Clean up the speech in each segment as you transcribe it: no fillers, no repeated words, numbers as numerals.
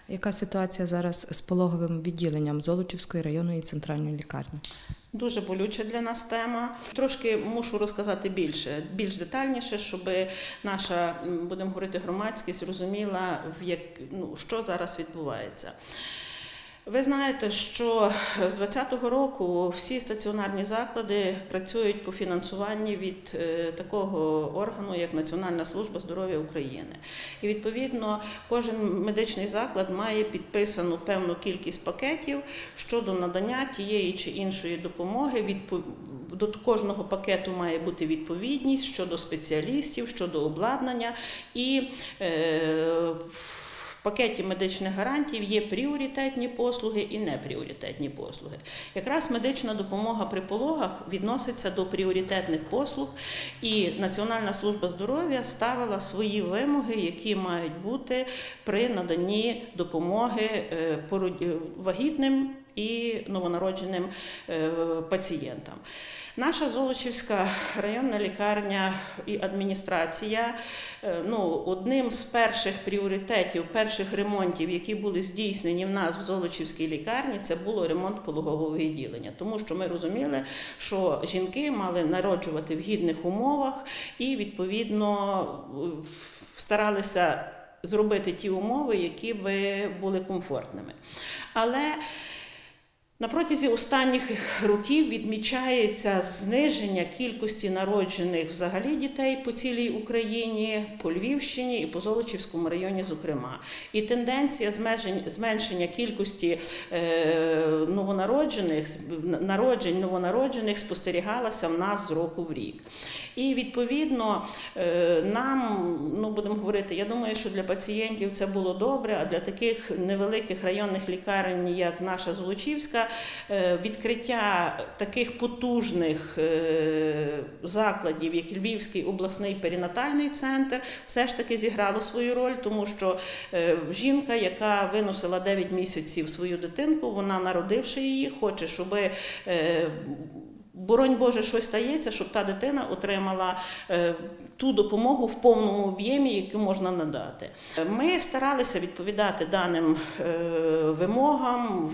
Яка ситуація зараз з пологовим відділенням Золочівської районної центральної лікарні? Дуже болюча для нас тема. Трошки мушу розказати більш детальніше, щоб наша, будемо говорити, громадськість розуміла, що зараз відбувається. Ви знаєте, що з 2020 року всі стаціонарні заклади працюють по фінансуванні від такого органу, як Національна служба здоров'я України. І, відповідно, кожен медичний заклад має підписану певну кількість пакетів щодо надання тієї чи іншої допомоги. До кожного пакету має бути відповідність щодо спеціалістів, щодо обладнання і в пакеті медичних гарантій є пріоритетні послуги і непріоритетні послуги. Якраз медична допомога при пологах відноситься до пріоритетних послуг, і Національна служба здоров'я ставила свої вимоги, які мають бути при наданні допомоги вагітним і новонародженим пацієнтам. Наша Золочівська районна лікарня і адміністрація, одним з перших пріоритетів, перших ремонтів, які були здійснені в нас в Золочівській лікарні, це було ремонт пологового відділення. Тому що ми розуміли, що жінки мали народжувати в гідних умовах і, відповідно, старалися зробити ті умови, які би були комфортними. Але на протязі останніх років відмічається зниження кількості народжених взагалі дітей по цілій Україні, по Львівщині і по Золочівському районі зокрема. І тенденція зменшення кількості народжень новонароджених спостерігалася в нас з року в рік. І, відповідно, нам, будемо говорити, я думаю, що для пацієнтів це було добре, а для таких невеликих районних лікарень, як наша Золочівська, відкриття таких потужних закладів, як Львівський обласний перинатальний центр, все ж таки зіграло свою роль, тому що жінка, яка виносила 9 місяців свою дитинку, вона, народивши її, хоче, щоб, боронь Боже, щось стається, щоб та дитина отримала ту допомогу в повному об'ємі, яку можна надати. Ми старалися відповідати даним вимогам.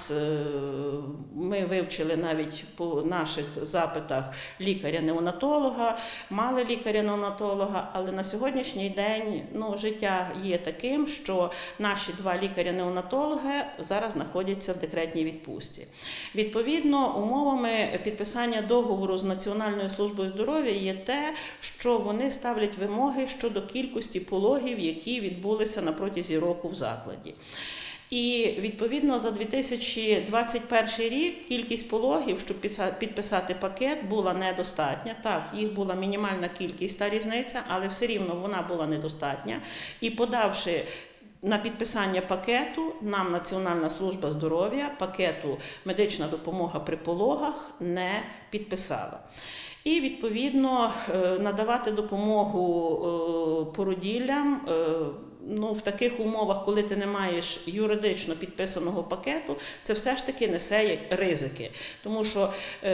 Ми вивчили навіть по наших запитах лікаря-неонатолога, мали лікаря-неонатолога, але на сьогоднішній день життя є таким, що наші 2 лікаря-неонатологи зараз знаходяться в декретній відпустці. Відповідно, умовами підписання договору з Національною службою здоров'я є те, що вони ставлять вимоги щодо кількості пологів, які відбулися на протязі року в закладі. І, відповідно, за 2021 рік кількість пологів, щоб підписати пакет, була недостатня. Так, їх була мінімальна кількість, та різниця, але все рівно вона була недостатня. І подавши на підписання пакету, нам Національна служба здоров'я пакету «Медична допомога при пологах» не підписала. І, відповідно, надавати допомогу породіллям в таких умовах, коли ти не маєш юридично підписаного пакету, це все ж таки несе ризики. Тому що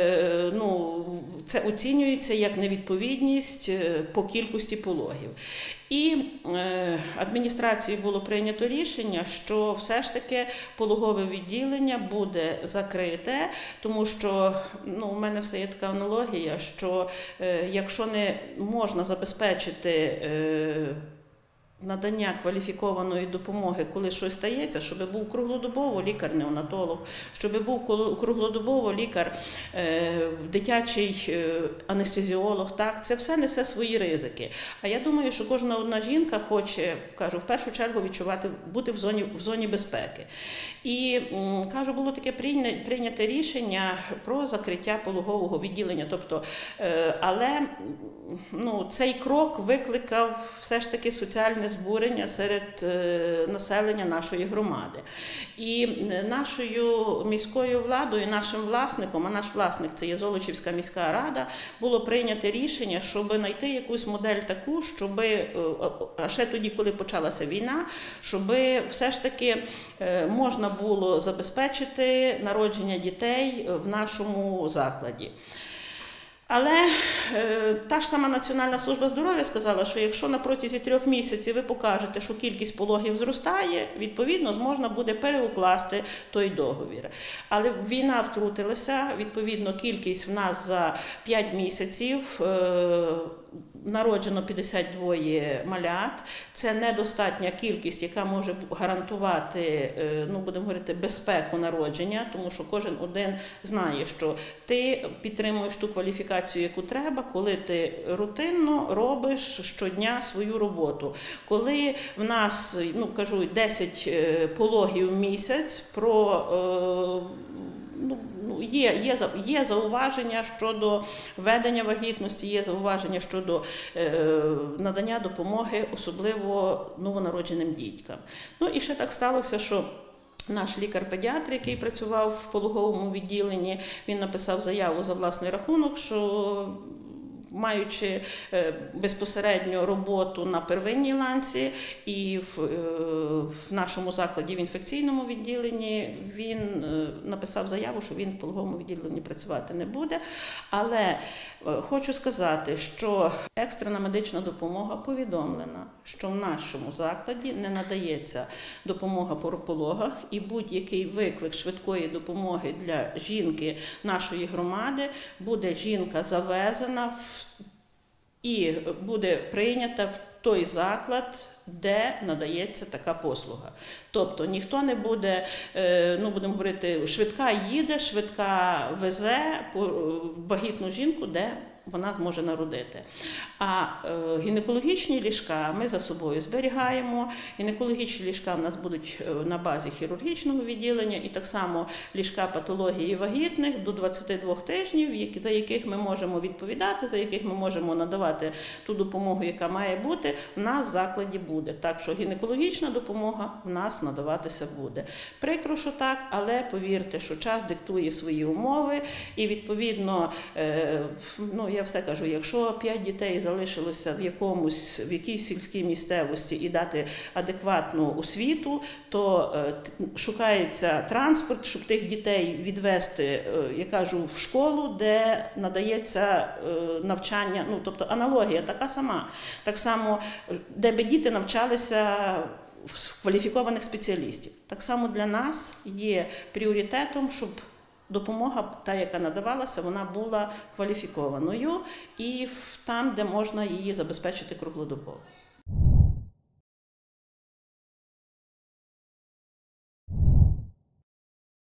це оцінюється як невідповідність по кількості пологів. І адміністрацією було прийнято рішення, що все ж таки пологове відділення буде закрите, тому що у мене все є така аналогія, що якщо не можна забезпечити надання кваліфікованої допомоги, коли щось стається, щоб був круглодобово лікар-неонатолог, щоб був круглодобово лікар, дитячий анестезіолог, так, це все несе свої ризики. А я думаю, що кожна одна жінка хоче, в першу чергу відчувати, бути в зоні безпеки. І, було таке прийняте рішення про закриття пологового відділення. Тобто, але цей крок викликав все ж таки соціальне збурення серед населення нашої громади. І нашою міською владою, нашим власником, а наш власник – це є Золочівська міська рада, було прийнято рішення, щоб знайти якусь модель таку, щоб, а ще тоді, коли почалася війна, щоб все ж таки можна було забезпечити народження дітей в нашому закладі. Але та ж сама Національна служба здоров'я сказала, що якщо на протязі 3 місяців ви покажете, що кількість пологів зростає, відповідно, можна буде переукласти той договір. Але війна втрутилася, відповідно, кількість в нас за 5 місяців народжено 52 малят. Це недостатня кількість, яка може гарантувати, ну, будемо говорити, безпеку народження, тому що кожен один знає, що ти підтримуєш ту кваліфікацію, яку треба, коли ти рутинно робиш щодня свою роботу. Коли в нас, ну, кажу, 10 пологів в місяць, є зауваження щодо ведення вагітності, є зауваження щодо надання допомоги, особливо новонародженим діткам. Ну і ще так сталося, що наш лікар-педіатр, який працював в пологовому відділенні, він написав заяву за власний рахунок, що маючи безпосередньо роботу на первинній ланці і в нашому закладі в інфекційному відділенні, він написав заяву, що він в пологовому відділенні працювати не буде. Але хочу сказати, що екстрена медична допомога повідомлена, що в нашому закладі не надається допомога по пологах, і будь-який виклик швидкої допомоги для жінки нашої громади буде жінка завезена і буде прийнята в той заклад, де надається така послуга. Тобто ніхто не буде, ну, будемо говорити, швидка їде, швидка везе вагітну жінку, де вона зможе народити. А гінекологічні ліжка ми за собою зберігаємо. Гінекологічні ліжка в нас будуть на базі хірургічного відділення, і так само ліжка патології вагітних до 22 тижнів, за яких ми можемо відповідати, за яких ми можемо надавати ту допомогу, яка має бути, в нас в закладі буде. Так що гінекологічна допомога в нас надаватися буде. Прикро, що так, але повірте, що час диктує свої умови, і відповідно, ну, я все кажу, якщо 5 дітей залишилося в якійсь сільській місцевості і дати адекватну освіту, то шукається транспорт, щоб тих дітей відвести, я кажу, в школу, де надається навчання, ну, тобто аналогія така сама. Так само, де би діти навчалися в кваліфікованих спеціалістів. Так само для нас є пріоритетом, щоб допомога, та, яка надавалася, вона була кваліфікованою і там, де можна її забезпечити круглодобово.